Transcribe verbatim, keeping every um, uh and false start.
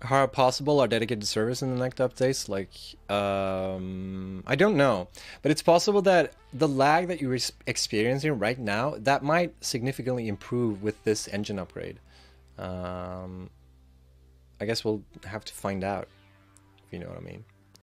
How possible are dedicated servers in the next updates? Like, um, I don't know, but it's possible that the lag that you're experiencing right now, that might significantly improve with this engine upgrade. Um, I guess we'll have to find out, if you know what I mean.